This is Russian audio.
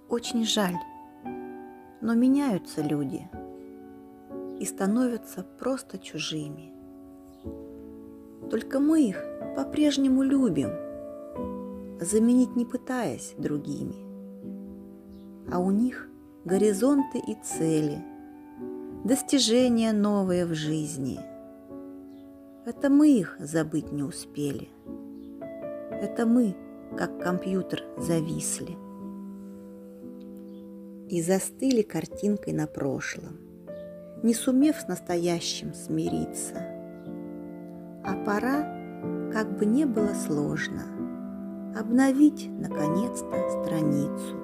Очень жаль, но меняются люди и становятся просто чужими. Только мы их по-прежнему любим, заменить не пытаясь другими. А у них горизонты и цели, достижения новые в жизни. Это мы их забыть не успели. Это мы, как компьютер, зависли и застыли картинкой на прошлом, не сумев с настоящим смириться. А пора, как бы не было сложно, обновить наконец-то страницу.